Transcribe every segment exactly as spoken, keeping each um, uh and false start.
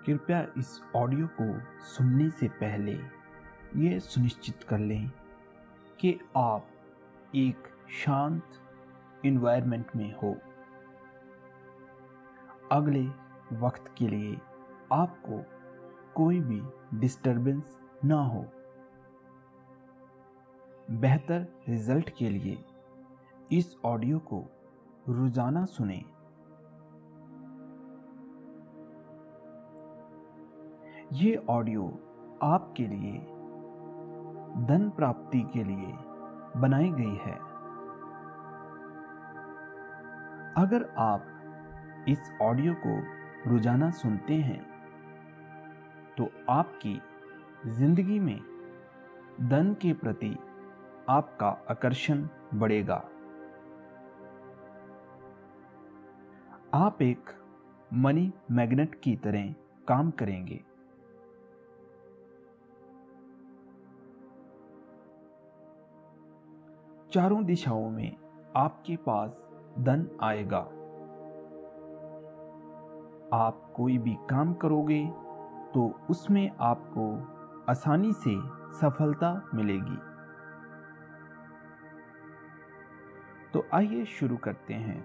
कृपया इस ऑडियो को सुनने से पहले ये सुनिश्चित कर लें कि आप एक शांत एनवायरनमेंट में हो। अगले वक्त के लिए आपको कोई भी डिस्टरबेंस ना हो। बेहतर रिजल्ट के लिए इस ऑडियो को रोजाना सुनें। ये ऑडियो आपके लिए धन प्राप्ति के लिए बनाई गई है। अगर आप इस ऑडियो को रोजाना सुनते हैं तो आपकी जिंदगी में धन के प्रति आपका आकर्षण बढ़ेगा। आप एक मनी मैग्नेट की तरह काम करेंगे। चारों दिशाओं में आपके पास धन आएगा। आप कोई भी काम करोगे तो उसमें आपको आसानी से सफलता मिलेगी। तो आइए शुरू करते हैं।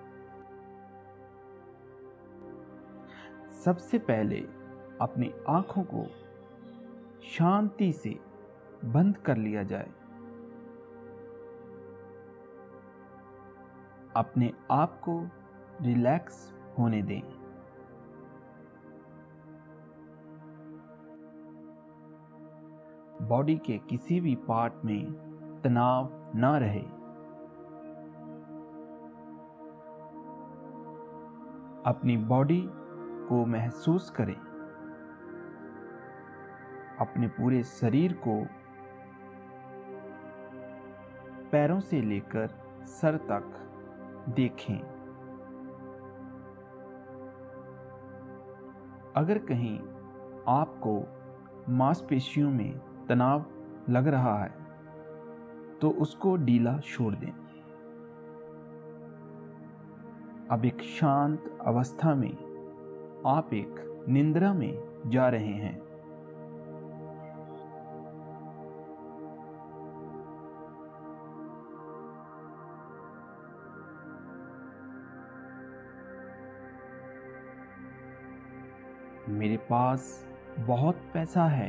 सबसे पहले अपनी आंखों को शांति से बंद कर लिया जाए। अपने आप को रिलैक्स होने दें। बॉडी के किसी भी पार्ट में तनाव ना रहे। अपनी बॉडी को महसूस करें। अपने पूरे शरीर को पैरों से लेकर सर तक देखें। अगर कहीं आपको मांसपेशियों में तनाव लग रहा है तो उसको ढीला छोड़ दें। अब एक शांत अवस्था में आप एक निंद्रा में जा रहे हैं। मेरे पास बहुत पैसा है।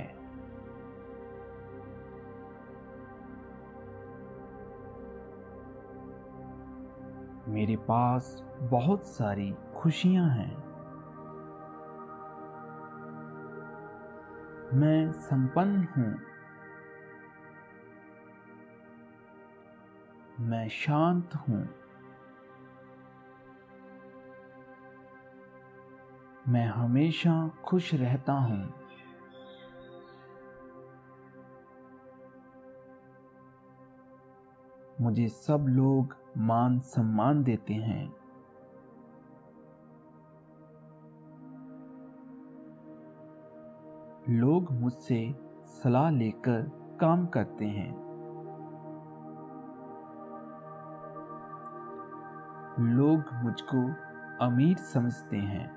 मेरे पास बहुत सारी खुशियां हैं। मैं संपन्न हूं। मैं शांत हूं। मैं हमेशा खुश रहता हूं। मुझे सब लोग मान सम्मान देते हैं। लोग मुझसे सलाह लेकर काम करते हैं। लोग मुझको अमीर समझते हैं।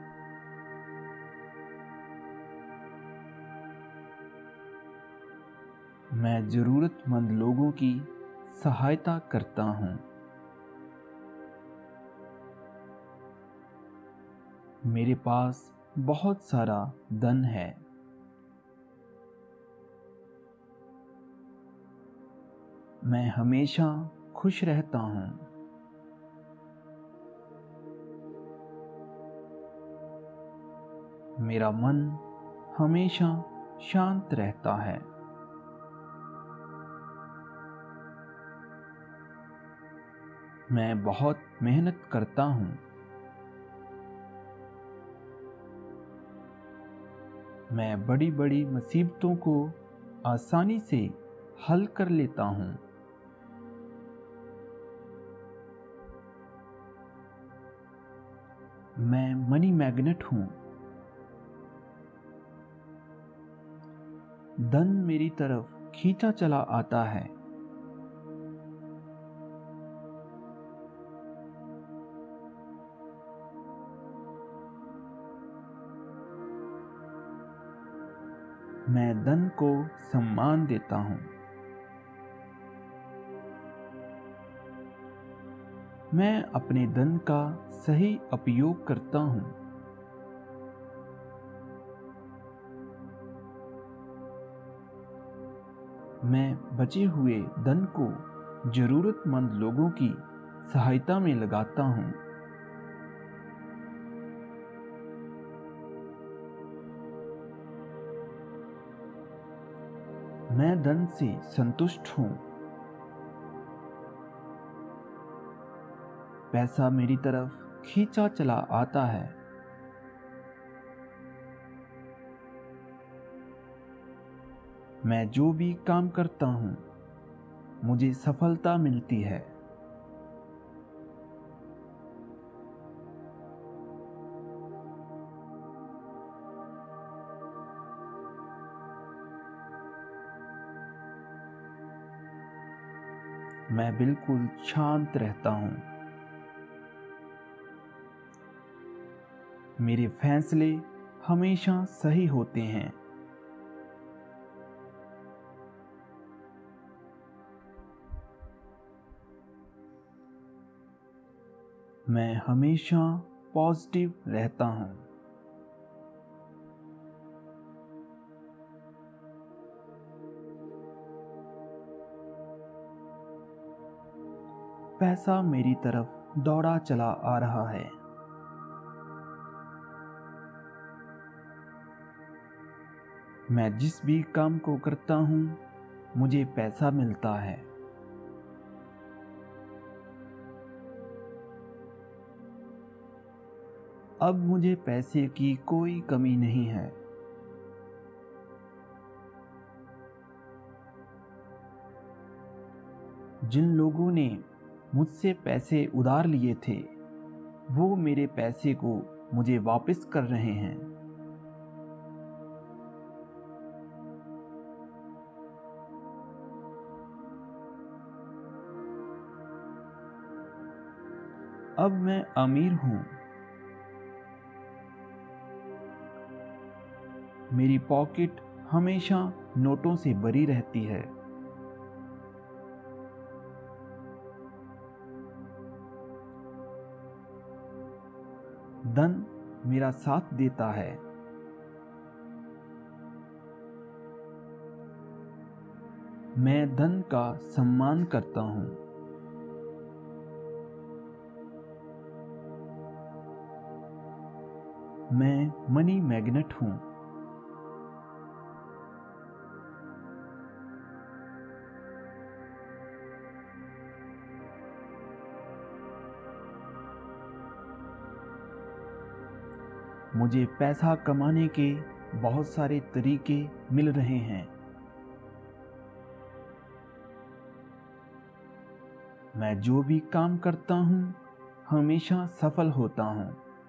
मैं जरूरतमंद लोगों की सहायता करता हूं। मेरे पास बहुत सारा धन है। मैं हमेशा खुश रहता हूं। मेरा मन हमेशा शांत रहता है। मैं बहुत मेहनत करता हूं। मैं बड़ी बड़ी मुसीबतों को आसानी से हल कर लेता हूं। मैं मनी मैग्नेट हूं। धन मेरी तरफ खींचा चला आता है। मैं धन को सम्मान देता हूँ। मैं अपने धन का सही उपयोग करता हूँ। मैं बचे हुए धन को जरूरतमंद लोगों की सहायता में लगाता हूँ। मैं धन से संतुष्ट हूँ। पैसा मेरी तरफ खींचा चला आता है। मैं जो भी काम करता हूँ मुझे सफलता मिलती है। मैं बिल्कुल शांत रहता हूँ। मेरे फैसले हमेशा सही होते हैं। मैं हमेशा पॉजिटिव रहता हूँ। पैसा मेरी तरफ दौड़ा चला आ रहा है। मैं जिस भी काम को करता हूँ मुझे पैसा मिलता है। अब मुझे पैसे की कोई कमी नहीं है। जिन लोगों ने मुझसे पैसे उधार लिए थे वो मेरे पैसे को मुझे वापस कर रहे हैं। अब मैं अमीर हूँ। मेरी पॉकेट हमेशा नोटों से भरी रहती है। धन मेरा साथ देता है। मैं धन का सम्मान करता हूँ। मैं मनी मैग्नेट हूँ। मुझे पैसा कमाने के बहुत सारे तरीके मिल रहे हैं। मैं जो भी काम करता हूँ हमेशा सफल होता हूँ।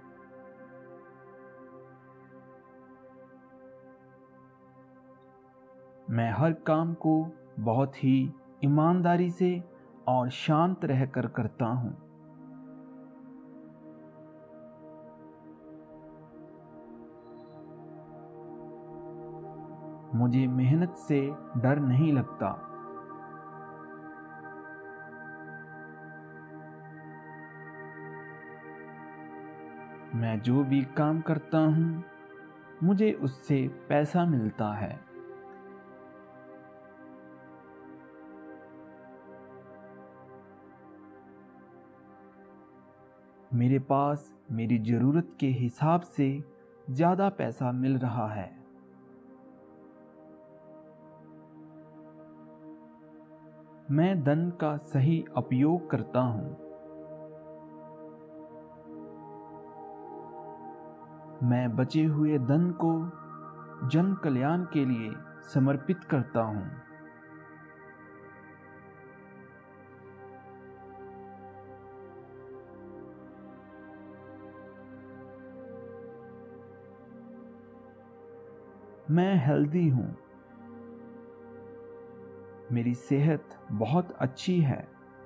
मैं हर काम को बहुत ही ईमानदारी से और शांत रहकर करता हूँ। मुझे मेहनत से डर नहीं लगता। मैं जो भी काम करता हूँ मुझे उससे पैसा मिलता है। मेरे पास मेरी जरूरत के हिसाब से ज्यादा पैसा मिल रहा है। मैं धन का सही उपयोग करता हूँ। मैं बचे हुए धन को जन कल्याण के लिए समर्पित करता हूँ। मैं हेल्दी हूँ। मेरी सेहत बहुत अच्छी है।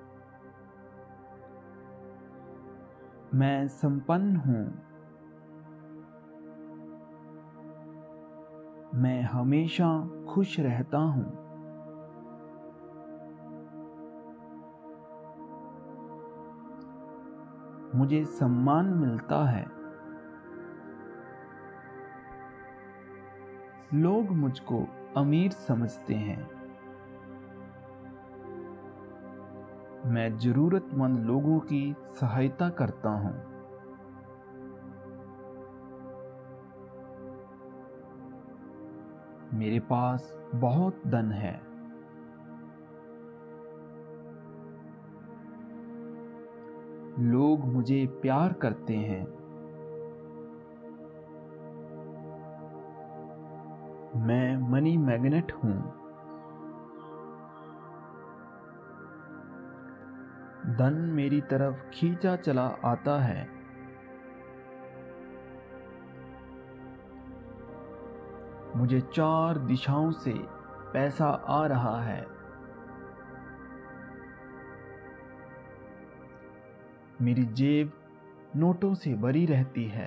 मैं संपन्न हूँ। मैं हमेशा खुश रहता हूँ। मुझे सम्मान मिलता है। लोग मुझको अमीर समझते हैं। मैं जरूरतमंद लोगों की सहायता करता हूँ। मेरे पास बहुत धन है। लोग मुझे प्यार करते हैं। मैं मनी मैग्नेट हूँ। धन मेरी तरफ खींचा चला आता है। मुझे चार दिशाओं से पैसा आ रहा है। मेरी जेब नोटों से भरी रहती है।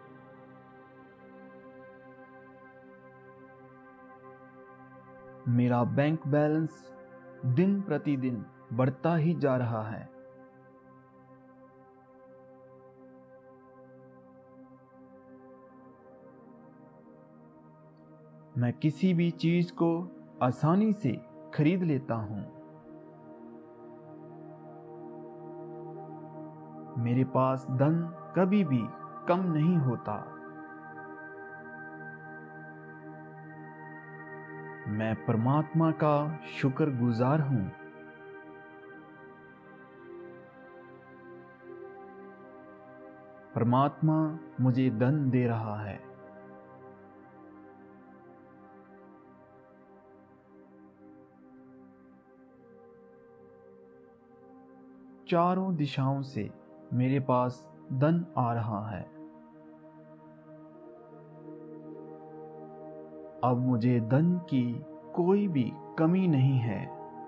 मेरा बैंक बैलेंस दिन प्रतिदिन बढ़ता ही जा रहा है। मैं किसी भी चीज को आसानी से खरीद लेता हूँ। मेरे पास धन कभी भी कम नहीं होता। मैं परमात्मा का शुक्रगुजार हूँ। परमात्मा मुझे धन दे रहा है। चारों दिशाओं से मेरे पास धन आ रहा है। अब मुझे धन की कोई भी कमी नहीं है।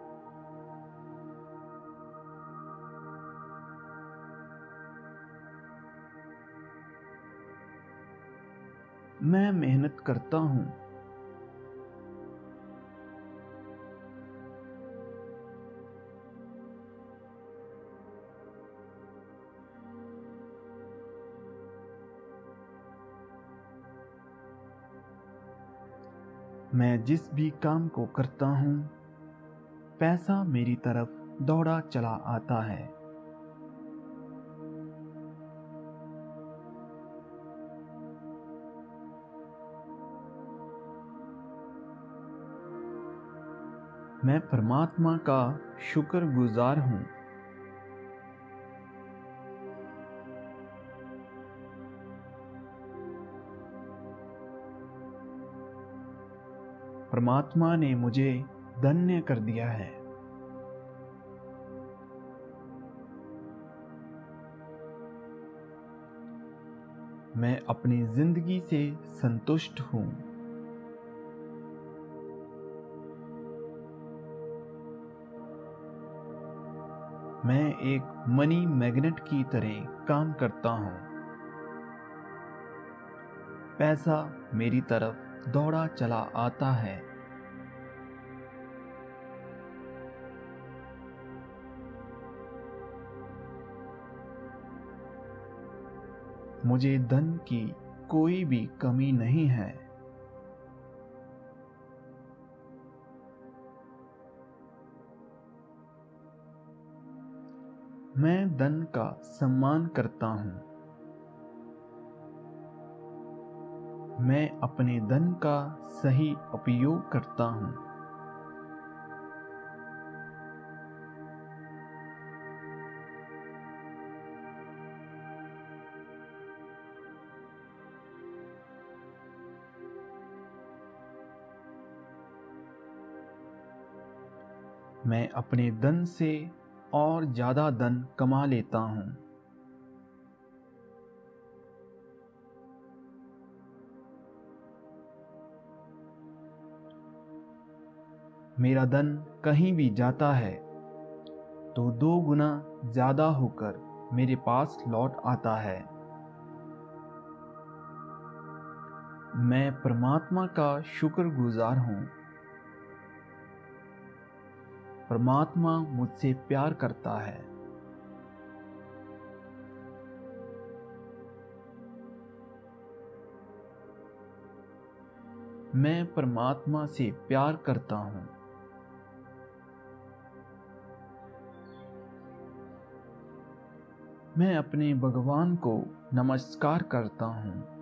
मैं मेहनत करता हूँ। मैं जिस भी काम को करता हूँ, पैसा मेरी तरफ दौड़ा चला आता है। मैं परमात्मा का शुक्रगुजार हूँ। परमात्मा ने मुझे धन्य कर दिया है। मैं अपनी जिंदगी से संतुष्ट हूँ। मैं एक मनी मैग्नेट की तरह काम करता हूँ। पैसा मेरी तरफ दौड़ा चला आता है। मुझे धन की कोई भी कमी नहीं है। मैं धन का सम्मान करता हूँ। मैं अपने धन का सही उपयोग करता हूँ। मैं अपने धन से और ज्यादा धन कमा लेता हूँ। मेरा धन कहीं भी जाता है तो दो गुना ज्यादा होकर मेरे पास लौट आता है। मैं परमात्मा का शुक्रगुजार हूँ। परमात्मा मुझसे प्यार करता है। मैं परमात्मा से प्यार करता हूँ। मैं अपने भगवान को नमस्कार करता हूँ।